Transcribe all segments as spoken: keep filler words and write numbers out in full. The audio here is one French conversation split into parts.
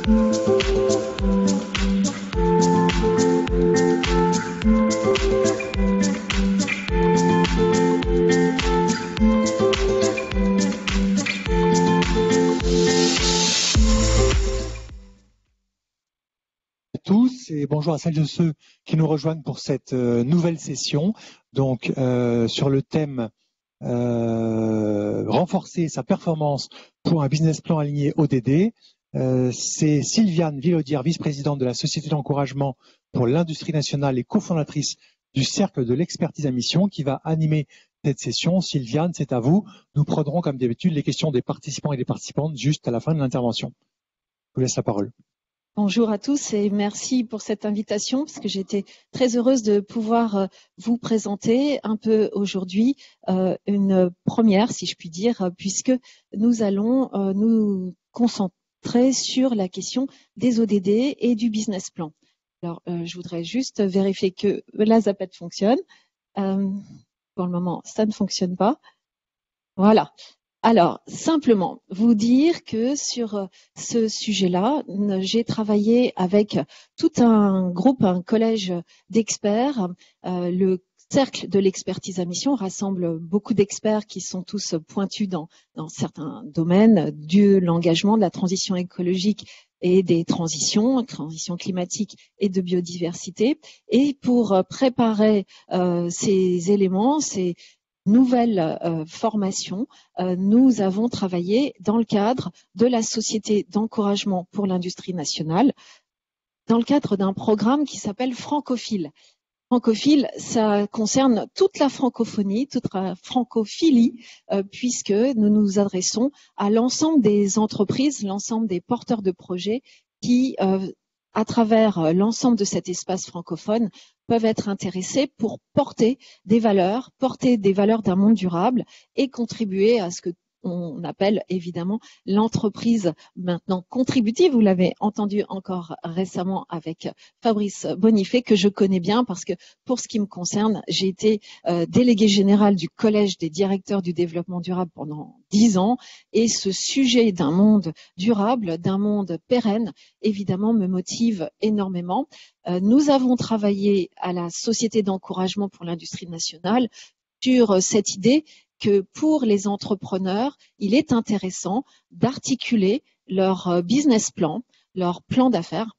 tous et bonjour à celles et ceux qui nous rejoignent pour cette euh, nouvelle session. Donc euh, sur le thème euh, renforcer sa performance pour un business plan aligné O D D. Euh, c'est Sylviane Villaudière, vice-présidente de la Société d'encouragement pour l'industrie nationale et cofondatrice du Cercle de l'expertise à mission qui va animer cette session. Sylviane, c'est à vous. Nous prendrons comme d'habitude les questions des participants et des participantes juste à la fin de l'intervention. Je vous laisse la parole. Bonjour à tous et merci pour cette invitation parce que j'étais très heureuse de pouvoir vous présenter un peu aujourd'hui euh, une première, si je puis dire, puisque nous allons euh, nous concentrer sur la question des O D D et du business plan. Alors, euh, je voudrais juste vérifier que la Zapad fonctionne. Euh, pour le moment, ça ne fonctionne pas. Voilà. Alors, simplement, vous dire que sur ce sujet-là, j'ai travaillé avec tout un groupe, un collège d'experts. Euh, le Cercle de l'expertise à mission rassemble beaucoup d'experts qui sont tous pointus dans, dans certains domaines de l'engagement, de la transition écologique et des transitions, transition climatique et de biodiversité. Et pour préparer euh, ces éléments, ces nouvelle euh, formation, euh, nous avons travaillé dans le cadre de la Société d'encouragement pour l'industrie nationale, dans le cadre d'un programme qui s'appelle Francophile. Francophile, ça concerne toute la francophonie, toute la francophilie, euh, puisque nous nous adressons à l'ensemble des entreprises, l'ensemble des porteurs de projets qui, euh, à travers l'ensemble de cet espace francophone, peuvent être intéressés pour porter des valeurs, porter des valeurs d'un monde durable et contribuer à ce que on appelle évidemment l'entreprise maintenant contributive. Vous l'avez entendu encore récemment avec Fabrice Bonifay, que je connais bien parce que pour ce qui me concerne, j'ai été euh, délégué général du Collège des directeurs du développement durable pendant dix ans et ce sujet d'un monde durable, d'un monde pérenne, évidemment me motive énormément. Euh, nous avons travaillé à la Société d'encouragement pour l'industrie nationale sur cette idée que pour les entrepreneurs, il est intéressant d'articuler leur business plan, leur plan d'affaires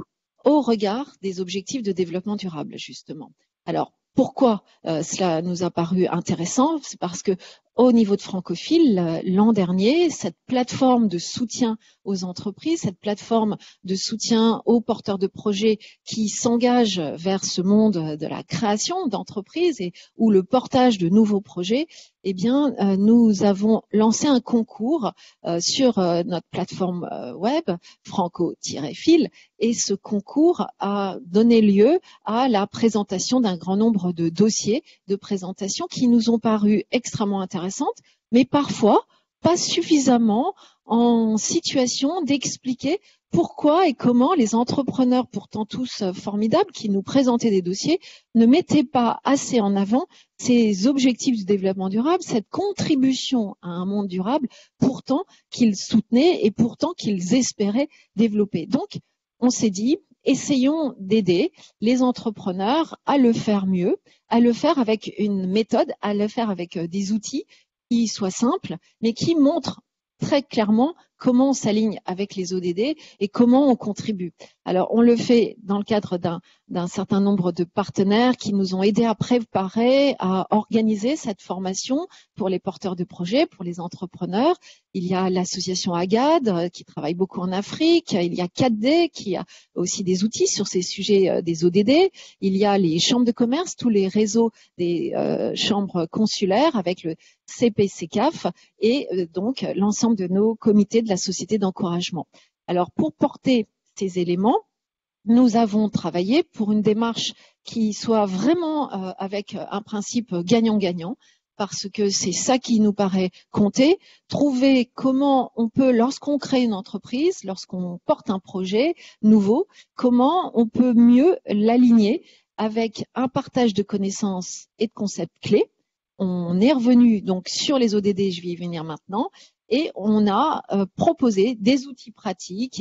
au regard des objectifs de développement durable, justement. Alors, pourquoi euh, cela nous a paru intéressant? C'est parce que au niveau de Francophile, l'an dernier, cette plateforme de soutien aux entreprises, cette plateforme de soutien aux porteurs de projets qui s'engagent vers ce monde de la création d'entreprises et ou le portage de nouveaux projets, eh bien, euh, nous avons lancé un concours euh, sur euh, notre plateforme euh, web, Franco-Fil, et ce concours a donné lieu à la présentation d'un grand nombre de dossiers de présentation qui nous ont paru extrêmement intéressantes, mais parfois pas suffisamment en situation d'expliquer pourquoi et comment les entrepreneurs, pourtant tous formidables, qui nous présentaient des dossiers, ne mettaient pas assez en avant ces objectifs du développement durable, cette contribution à un monde durable, pourtant qu'ils soutenaient et pourtant qu'ils espéraient développer. Donc, on s'est dit, essayons d'aider les entrepreneurs à le faire mieux, à le faire avec une méthode, à le faire avec des outils qui soient simples, mais qui montrent très clairement comment on s'aligne avec les O D D et comment on contribue. Alors, on le fait dans le cadre d'un d'un certain nombre de partenaires qui nous ont aidés à préparer, à organiser cette formation pour les porteurs de projets, pour les entrepreneurs. Il y a l'association AGAD qui travaille beaucoup en Afrique. Il y a quatre D qui a aussi des outils sur ces sujets des O D D. Il y a les chambres de commerce, tous les réseaux des euh, chambres consulaires avec le C P C C A F et euh, donc l'ensemble de nos comités de la société d'encouragement. Alors, pour porter ces éléments, nous avons travaillé pour une démarche qui soit vraiment euh, avec un principe gagnant-gagnant, parce que c'est ça qui nous paraît compter, trouver comment on peut, lorsqu'on crée une entreprise, lorsqu'on porte un projet nouveau, comment on peut mieux l'aligner avec un partage de connaissances et de concepts clés. On est revenu donc sur les O D D, je vais y venir maintenant, et on a euh, proposé des outils pratiques,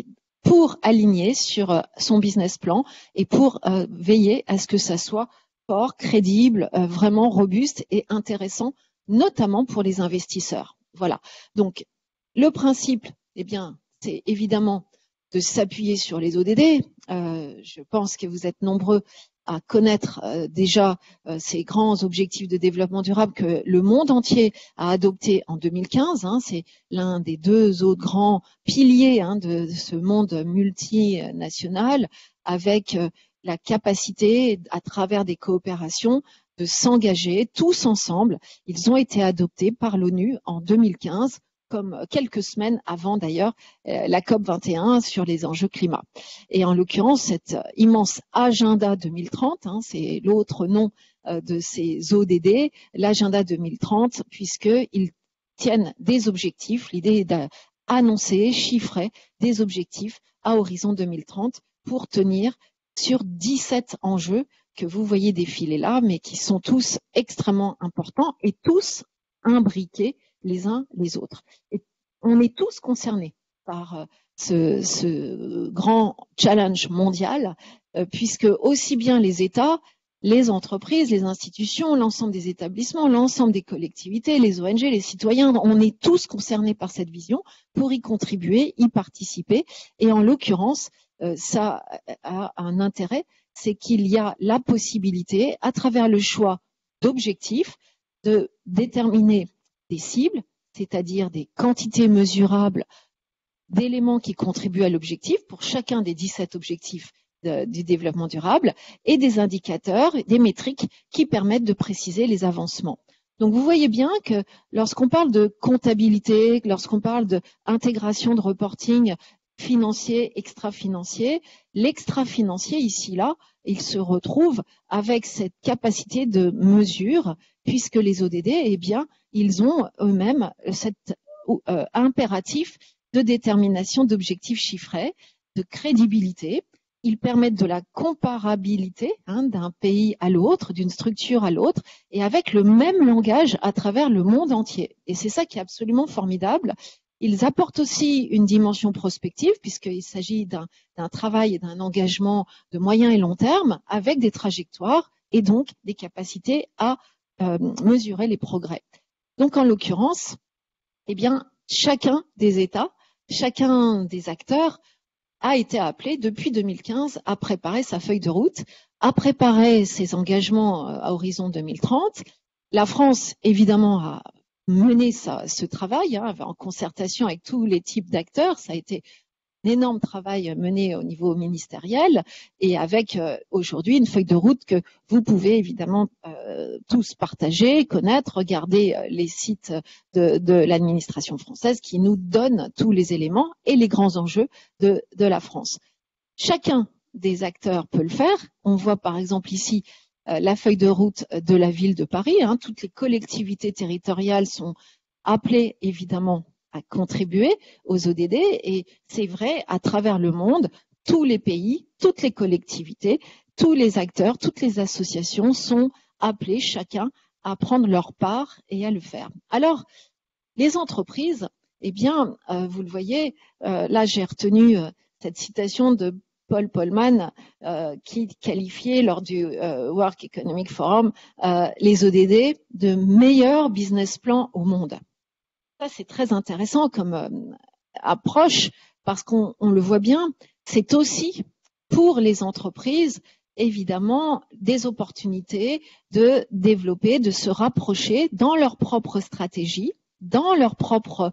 pour aligner sur son business plan et pour euh, veiller à ce que ça soit fort, crédible, euh, vraiment robuste et intéressant, notamment pour les investisseurs. Voilà. Donc, le principe, eh bien, c'est évidemment de s'appuyer sur les O D D. Euh, je pense que vous êtes nombreux à connaître euh, déjà euh, ces grands objectifs de développement durable que le monde entier a adoptés en deux mille quinze. Hein, c'est l'un des deux autres grands piliers hein, de, de ce monde multinational avec euh, la capacité, à travers des coopérations, de s'engager tous ensemble. Ils ont été adoptés par l'ONU en deux mille quinze, comme quelques semaines avant d'ailleurs euh, la COP vingt et un sur les enjeux climat. Et en l'occurrence, cet immense agenda deux mille trente, hein, c'est l'autre nom euh, de ces O D D, l'agenda deux mille trente, puisqu'ils tiennent des objectifs. L'idée est d'annoncer, chiffrer des objectifs à horizon deux mille trente pour tenir sur dix-sept enjeux que vous voyez défiler là, mais qui sont tous extrêmement importants et tous imbriqués les uns les autres. Et on est tous concernés par ce, ce grand challenge mondial, euh, puisque aussi bien les États, les entreprises, les institutions, l'ensemble des établissements, l'ensemble des collectivités, les O N G, les citoyens, on est tous concernés par cette vision pour y contribuer, y participer. Et en l'occurrence, euh, ça a un intérêt, c'est qu'il y a la possibilité, à travers le choix d'objectifs, de déterminer des cibles, c'est-à-dire des quantités mesurables d'éléments qui contribuent à l'objectif pour chacun des dix-sept objectifs de, du développement durable et des indicateurs, des métriques qui permettent de préciser les avancements. Donc vous voyez bien que lorsqu'on parle de comptabilité, lorsqu'on parle d'intégration de reporting financier, extra-financier, l'extra-financier ici là, il se retrouve avec cette capacité de mesure puisque les O D D, eh bien, ils ont eux-mêmes cet euh, impératif de détermination d'objectifs chiffrés, de crédibilité. Ils permettent de la comparabilité hein, d'un pays à l'autre, d'une structure à l'autre, et avec le même langage à travers le monde entier. Et c'est ça qui est absolument formidable. Ils apportent aussi une dimension prospective, puisqu'il s'agit d'un d'un travail et d'un engagement de moyen et long terme, avec des trajectoires et donc des capacités à euh, mesurer les progrès. Donc, en l'occurrence, eh bien, chacun des États, chacun des acteurs a été appelé depuis deux mille quinze à préparer sa feuille de route, à préparer ses engagements à horizon deux mille trente. La France, évidemment, a mené ça, ce travail hein, en concertation avec tous les types d'acteurs. Ça a été un énorme travail mené au niveau ministériel et avec euh, aujourd'hui une feuille de route que vous pouvez évidemment euh, tous partager, connaître, regarder euh, les sites de, de l'administration française qui nous donnent tous les éléments et les grands enjeux de, de la France. Chacun des acteurs peut le faire. On voit par exemple ici euh, la feuille de route de la ville de Paris. Hein. Toutes les collectivités territoriales sont appelées évidemment à contribuer aux O D D et c'est vrai à travers le monde, tous les pays, toutes les collectivités, tous les acteurs, toutes les associations sont appelés chacun à prendre leur part et à le faire. Alors, les entreprises, eh bien, euh, vous le voyez, euh, là j'ai retenu euh, cette citation de Paul Polman euh, qui qualifiait lors du euh, World Economic Forum euh, les O D D de meilleurs business plans au monde. Ça, c'est très intéressant comme euh, approche parce qu'on on le voit bien, c'est aussi pour les entreprises, évidemment, des opportunités de développer, de se rapprocher dans leur propre stratégie, dans leur propre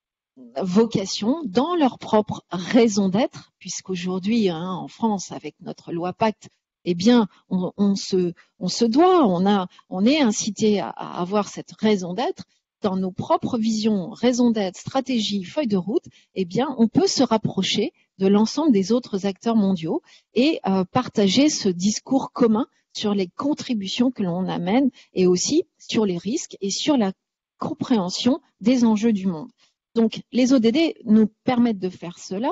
vocation, dans leur propre raison d'être, puisqu'aujourd'hui, hein, en France, avec notre loi Pacte, eh bien, on, on, se, on se doit, on, a, on est incité à, à avoir cette raison d'être. Dans nos propres visions, raison d'être, stratégie, feuille de route, eh bien, on peut se rapprocher de l'ensemble des autres acteurs mondiaux et euh, partager ce discours commun sur les contributions que l'on amène et aussi sur les risques et sur la compréhension des enjeux du monde. Donc, les O D D nous permettent de faire cela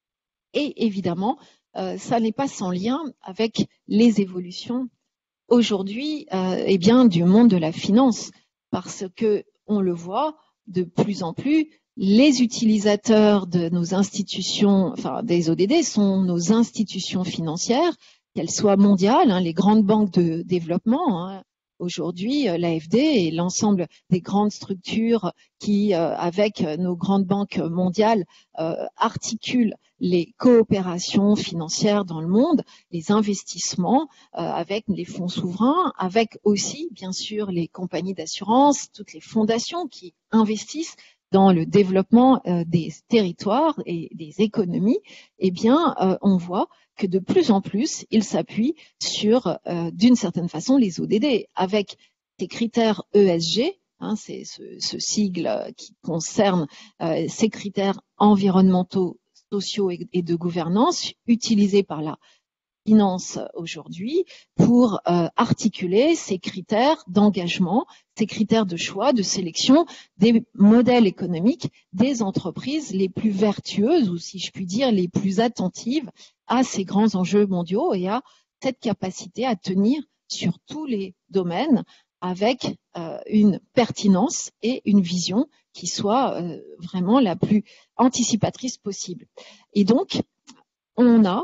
et évidemment, euh, ça n'est pas sans lien avec les évolutions aujourd'hui euh, eh bien, du monde de la finance parce que on le voit de plus en plus, les utilisateurs de nos institutions, enfin des O D D, sont nos institutions financières, qu'elles soient mondiales, hein, les grandes banques de développement. Hein. Aujourd'hui, l'A F D et l'ensemble des grandes structures qui, euh, avec nos grandes banques mondiales, euh, articulent les coopérations financières dans le monde, les investissements euh, avec les fonds souverains, avec aussi, bien sûr, les compagnies d'assurance, toutes les fondations qui investissent dans le développement euh, des territoires et des économies, eh bien, euh, on voit que de plus en plus, ils s'appuient sur, euh, d'une certaine façon, les O D D, avec ces critères E S G, hein, c'est ce, ce sigle qui concerne euh, ces critères environnementaux, sociaux et, et de gouvernance utilisés par la finance aujourd'hui pour euh, articuler ces critères d'engagement, ces critères de choix, de sélection des modèles économiques des entreprises les plus vertueuses, ou si je puis dire, les plus attentives à ces grands enjeux mondiaux et à cette capacité à tenir sur tous les domaines avec euh, une pertinence et une vision qui soit euh, vraiment la plus anticipatrice possible. Et donc, on a,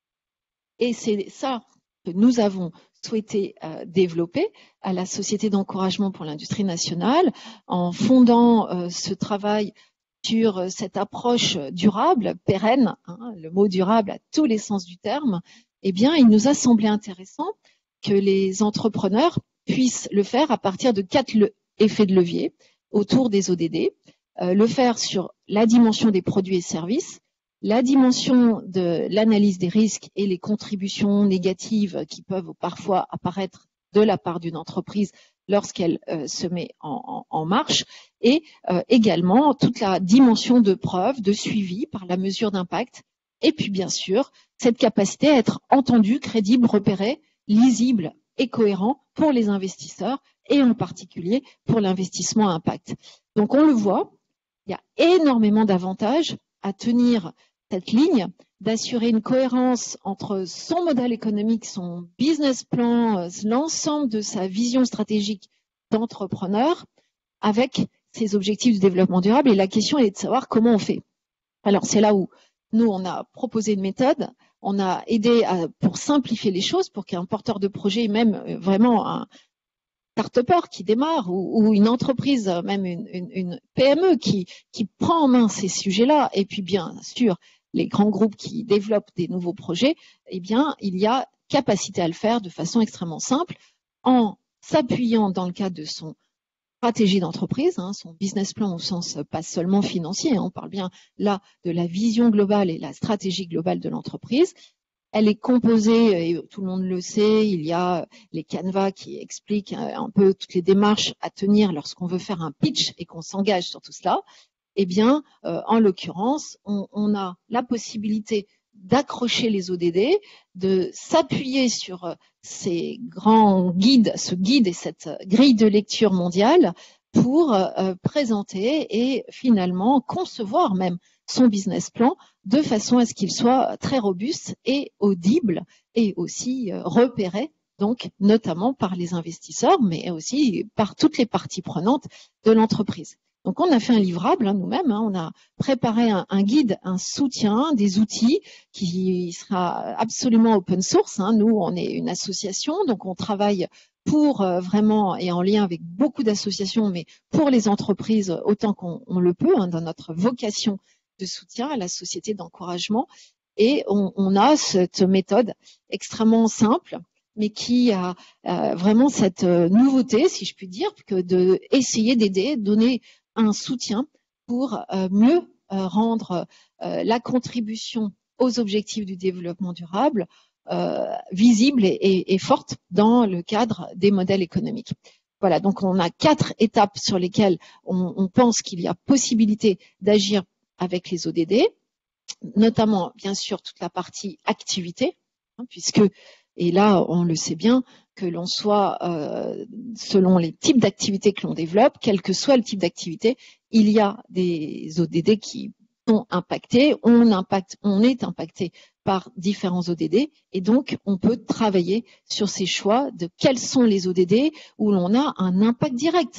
et c'est ça que nous avons souhaité euh, développer à la Société d'encouragement pour l'industrie nationale, en fondant euh, ce travail sur cette approche durable, pérenne, hein, le mot durable a tous les sens du terme, eh bien, il nous a semblé intéressant que les entrepreneurs puissent le faire à partir de quatre effets de levier autour des O D D, euh, le faire sur la dimension des produits et services, la dimension de l'analyse des risques et les contributions négatives qui peuvent parfois apparaître de la part d'une entreprise lorsqu'elle euh, se met en, en, en marche, et euh, également toute la dimension de preuve, de suivi par la mesure d'impact, et puis bien sûr cette capacité à être entendu, crédible, repéré, lisible et cohérent pour les investisseurs et en particulier pour l'investissement à impact. Donc on le voit, il y a énormément d'avantages à tenir cette ligne, d'assurer une cohérence entre son modèle économique, son business plan, l'ensemble de sa vision stratégique d'entrepreneur avec ses objectifs de développement durable. Et la question est de savoir comment on fait. Alors c'est là où nous, on a proposé une méthode, on a aidé à, pour simplifier les choses, pour qu'un porteur de projet, même vraiment un start-upper qui démarre ou, ou une entreprise, même une, une, une P M E qui, qui prend en main ces sujets-là, et puis bien sûr les grands groupes qui développent des nouveaux projets, eh bien, il y a capacité à le faire de façon extrêmement simple en s'appuyant dans le cadre de son stratégie d'entreprise, hein, son business plan au sens pas seulement financier, hein, on parle bien là de la vision globale et la stratégie globale de l'entreprise. Elle est composée, et tout le monde le sait, il y a les canevas qui expliquent un peu toutes les démarches à tenir lorsqu'on veut faire un pitch et qu'on s'engage sur tout cela. Eh bien, euh, en l'occurrence, on, on a la possibilité d'accrocher les O D D, de s'appuyer sur ces grands guides, ce guide et cette grille de lecture mondiale pour euh, présenter et finalement concevoir même son business plan de façon à ce qu'il soit très robuste et audible et aussi euh, repéré, donc notamment par les investisseurs, mais aussi par toutes les parties prenantes de l'entreprise. Donc, on a fait un livrable hein, nous-mêmes, hein, on a préparé un, un guide, un soutien, des outils qui sera absolument open source. Hein. Nous, on est une association, donc on travaille pour euh, vraiment, et en lien avec beaucoup d'associations, mais pour les entreprises autant qu'on on le peut, hein, dans notre vocation de soutien à la société d'encouragement. Et on, on a cette méthode extrêmement simple, mais qui a euh, vraiment cette euh, nouveauté, si je puis dire, que de essayer d'aider, donner un soutien pour euh, mieux euh, rendre euh, la contribution aux objectifs du développement durable euh, visible et, et, et forte dans le cadre des modèles économiques. Voilà, donc on a quatre étapes sur lesquelles on, on pense qu'il y a possibilité d'agir avec les O D D, notamment bien sûr toute la partie activité, hein, puisque, et là on le sait bien, que l'on soit euh, selon les types d'activités que l'on développe, quel que soit le type d'activité, il y a des O D D qui sont impactés, on, impacte, on est impacté par différents O D D et donc on peut travailler sur ces choix de quels sont les O D D où l'on a un impact direct.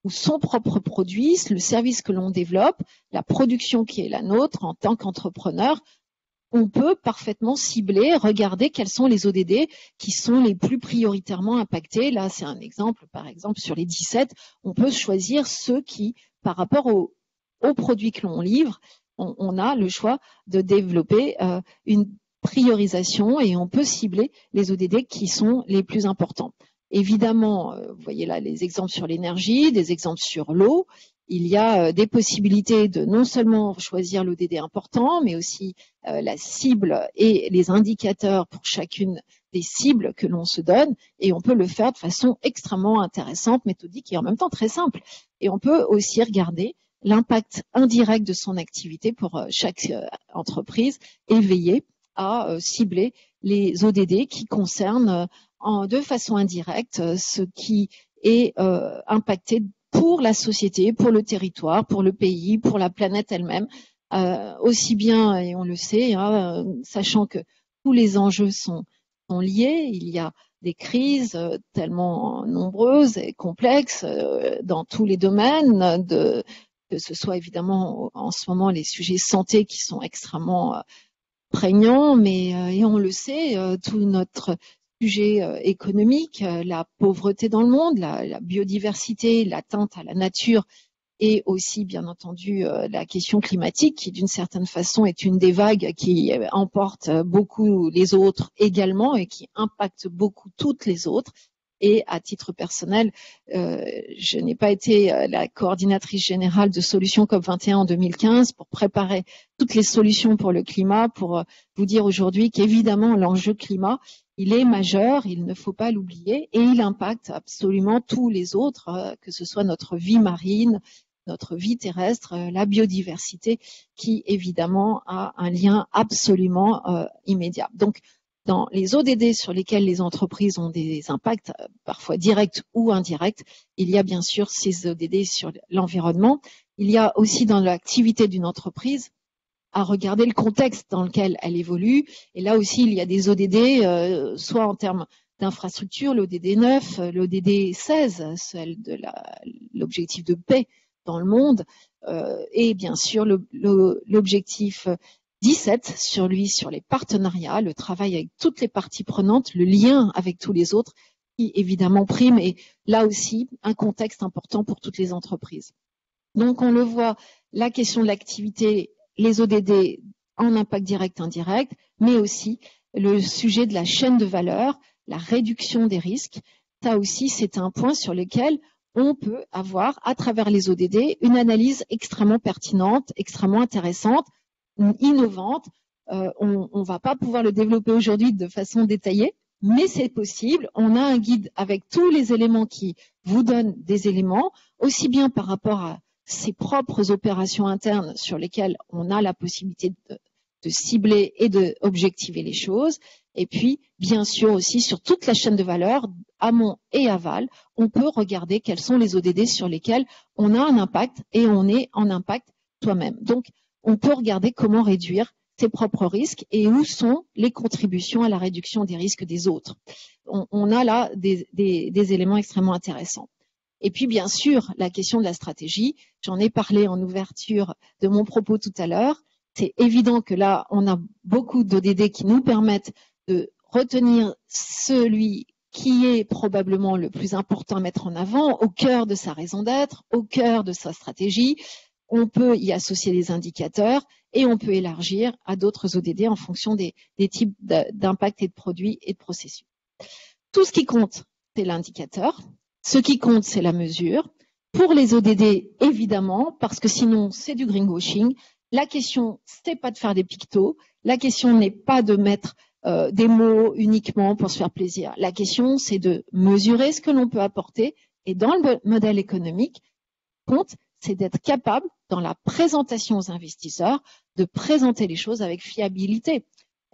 ou son propre produit, le service que l'on développe, la production qui est la nôtre en tant qu'entrepreneur, on peut parfaitement cibler, regarder quels sont les O D D qui sont les plus prioritairement impactés. Là, c'est un exemple, par exemple, sur les dix-sept, on peut choisir ceux qui, par rapport aux, aux produits que l'on livre, on, on a le choix de développer euh, une priorisation et on peut cibler les O D D qui sont les plus importants. Évidemment, vous voyez là les exemples sur l'énergie, des exemples sur l'eau. Il y a des possibilités de non seulement choisir l'O D D important, mais aussi euh, la cible et les indicateurs pour chacune des cibles que l'on se donne. Et on peut le faire de façon extrêmement intéressante, méthodique et en même temps très simple. Et on peut aussi regarder l'impact indirect de son activité pour chaque euh, entreprise et veiller à euh, cibler les O D D qui concernent euh, en, de façon indirecte ce qui est euh, impacté pour la société, pour le territoire, pour le pays, pour la planète elle-même, euh, aussi bien, et on le sait, hein, sachant que tous les enjeux sont, sont liés, il y a des crises euh, tellement nombreuses et complexes euh, dans tous les domaines, de, que ce soit évidemment en ce moment les sujets santé qui sont extrêmement euh, prégnants, mais euh, et on le sait, euh, tout notre sujet euh, économique, euh, la pauvreté dans le monde, la, la biodiversité, l'atteinte à la nature et aussi bien entendu euh, la question climatique qui d'une certaine façon est une des vagues qui euh, emporte beaucoup les autres également et qui impacte beaucoup toutes les autres. Et à titre personnel, euh, je n'ai pas été la coordinatrice générale de Solutions COP vingt et un en deux mille quinze pour préparer toutes les solutions pour le climat, pour vous dire aujourd'hui qu'évidemment l'enjeu climat, il est majeur, il ne faut pas l'oublier et il impacte absolument tous les autres, que ce soit notre vie marine, notre vie terrestre, la biodiversité qui évidemment a un lien absolument euh, immédiat. Donc, dans les O D D sur lesquels les entreprises ont des impacts parfois directs ou indirects, il y a bien sûr ces O D D sur l'environnement. Il y a aussi dans l'activité d'une entreprise à regarder le contexte dans lequel elle évolue. Et là aussi, il y a des O D D, euh, soit en termes d'infrastructure, l'O D D neuf, l'O D D seize, celle de l'objectif de paix dans le monde, euh, et bien sûr l'objectif dix-sept sur lui, sur les partenariats, le travail avec toutes les parties prenantes, le lien avec tous les autres, qui évidemment prime, et là aussi un contexte important pour toutes les entreprises. Donc on le voit, la question de l'activité, les O D D en impact direct, indirect, mais aussi le sujet de la chaîne de valeur, la réduction des risques. Ça aussi, c'est un point sur lequel on peut avoir, à travers les O D D, une analyse extrêmement pertinente, extrêmement intéressante, innovante. Euh, on ne va pas pouvoir le développer aujourd'hui de façon détaillée, mais c'est possible. On a un guide avec tous les éléments qui vous donnent des éléments, aussi bien par rapport à ses propres opérations internes sur lesquelles on a la possibilité de, de cibler et d'objectiver les choses. Et puis, bien sûr aussi, sur toute la chaîne de valeur, amont et aval, on peut regarder quels sont les O D D sur lesquels on a un impact et on est en impact soi-même. Donc, on peut regarder comment réduire ses propres risques et où sont les contributions à la réduction des risques des autres. On, on a là des, des, des éléments extrêmement intéressants. Et puis, bien sûr, la question de la stratégie, j'en ai parlé en ouverture de mon propos tout à l'heure. C'est évident que là, on a beaucoup d'O D D qui nous permettent de retenir celui qui est probablement le plus important à mettre en avant, au cœur de sa raison d'être, au cœur de sa stratégie. On peut y associer des indicateurs et on peut élargir à d'autres O D D en fonction des, des types d'impact et de produits et de processus. Tout ce qui compte, c'est l'indicateur. Ce qui compte, c'est la mesure. Pour les O D D, évidemment, parce que sinon, c'est du greenwashing. La question, c'est pas de faire des pictos. La question n'est pas de mettre euh, des mots uniquement pour se faire plaisir. La question, c'est de mesurer ce que l'on peut apporter. Et dans le modèle économique, compte, c'est d'être capable, dans la présentation aux investisseurs, de présenter les choses avec fiabilité.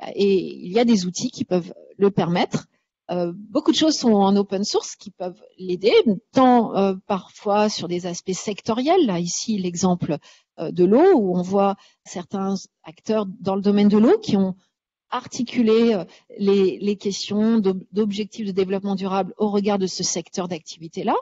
Et il y a des outils qui peuvent le permettre. Euh, beaucoup de choses sont en open source qui peuvent l'aider, tant euh, parfois sur des aspects sectoriels. Là, ici, l'exemple euh, de l'eau, où on voit certains acteurs dans le domaine de l'eau qui ont articulé euh, les, les questions d'objectifs de développement durable au regard de ce secteur d'activité-là.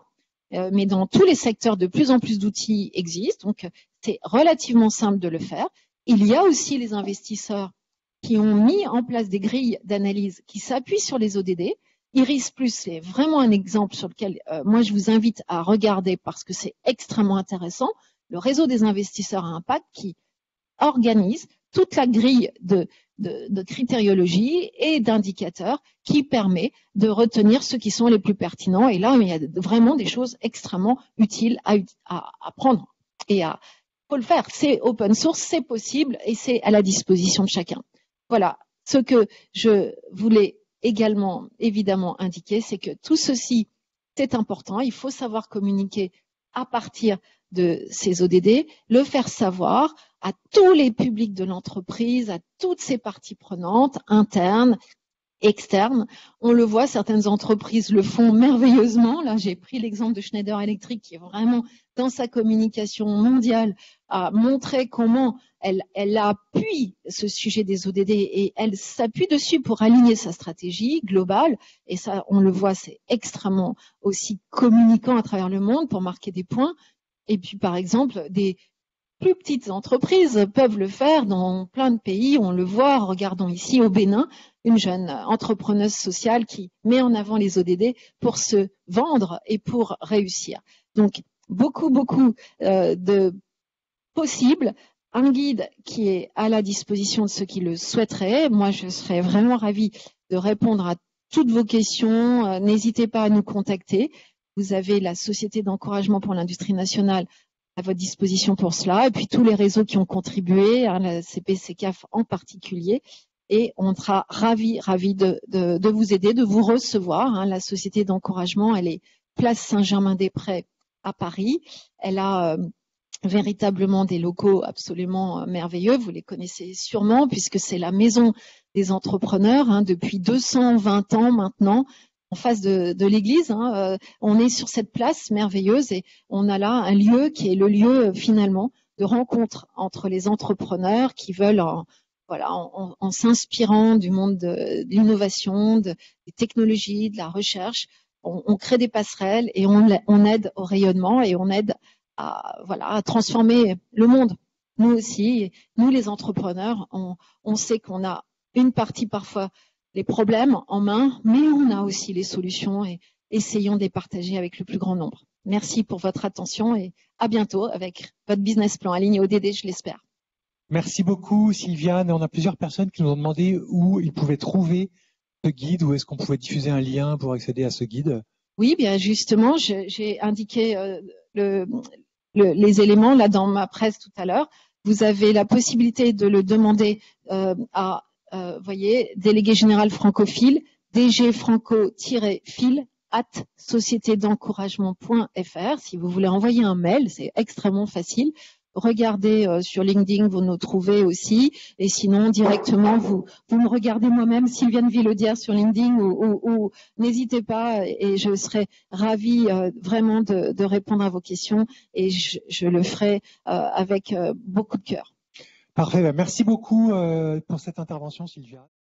euh, mais dans tous les secteurs, de plus en plus d'outils existent. Donc, c'est relativement simple de le faire. Il y a aussi les investisseurs qui ont mis en place des grilles d'analyse qui s'appuient sur les O D D. Iris Plus, c'est vraiment un exemple sur lequel euh, moi je vous invite à regarder parce que c'est extrêmement intéressant. Le réseau des investisseurs à impact qui organise toute la grille de, de, de critériologie et d'indicateurs qui permet de retenir ceux qui sont les plus pertinents. Et là, il y a vraiment des choses extrêmement utiles à, à, à prendre et à faut le faire. C'est open source, c'est possible et c'est à la disposition de chacun. Voilà. Ce que je voulais également, évidemment, indiquer, c'est que tout ceci, c'est important. Il faut savoir communiquer à partir de ces O D D, le faire savoir à tous les publics de l'entreprise, à toutes ses parties prenantes, internes, externes. On le voit, certaines entreprises le font merveilleusement. Là, j'ai pris l'exemple de Schneider Electric qui est vraiment dans sa communication mondiale à montrer comment elle, elle appuie ce sujet des O D D et elle s'appuie dessus pour aligner sa stratégie globale. Et ça, on le voit, c'est extrêmement aussi communicant à travers le monde pour marquer des points. Et puis, par exemple, des plus petites entreprises peuvent le faire dans plein de pays. On le voit, regardons ici au Bénin, une jeune entrepreneuse sociale qui met en avant les O D D pour se vendre et pour réussir. Donc, beaucoup, beaucoup euh, de possibles. Un guide qui est à la disposition de ceux qui le souhaiteraient. Moi, je serais vraiment ravie de répondre à toutes vos questions. Euh, n'hésitez pas à nous contacter. Vous avez la Société d'encouragement pour l'industrie nationale à votre disposition pour cela, et puis tous les réseaux qui ont contribué, hein, la C P C C A F en particulier, et on sera ravis, ravis de, de, de vous aider, de vous recevoir. Hein. La Société d'encouragement, elle est place Saint-Germain-des-Prés à Paris. Elle a euh, véritablement des locaux absolument merveilleux. Vous les connaissez sûrement puisque c'est la maison des entrepreneurs hein, depuis deux cent vingt ans maintenant. En face de, de l'église, hein, euh, on est sur cette place merveilleuse et on a là un lieu qui est le lieu finalement de rencontre entre les entrepreneurs qui veulent, en, voilà, en, en, en s'inspirant du monde de, de l'innovation, de, des technologies, de la recherche, on, on crée des passerelles et on, on aide au rayonnement et on aide à, voilà, à transformer le monde. Nous aussi, nous les entrepreneurs, on, on sait qu'on a une partie parfois les problèmes en main, mais on a aussi les solutions et essayons de les partager avec le plus grand nombre. Merci pour votre attention et à bientôt avec votre business plan aligné O D D, je l'espère. Merci beaucoup Sylviane. On a plusieurs personnes qui nous ont demandé où ils pouvaient trouver ce guide, où est-ce qu'on pouvait diffuser un lien pour accéder à ce guide. Oui, bien justement, j'ai indiqué euh, le, le, les éléments là dans ma presse tout à l'heure. Vous avez la possibilité de le demander euh, à Euh, voyez, délégué général francophile, D G franco-fil at société d'encouragement point F R. Si vous voulez envoyer un mail, c'est extrêmement facile. Regardez euh, sur LinkedIn, vous nous trouvez aussi. Et sinon, directement, vous, vous me regardez moi-même, Sylviane Villaudière sur LinkedIn ou, ou, ou n'hésitez pas et je serai ravie euh, vraiment de, de répondre à vos questions et je, je le ferai euh, avec euh, beaucoup de cœur. Parfait. Merci beaucoup pour cette intervention, Sylvia.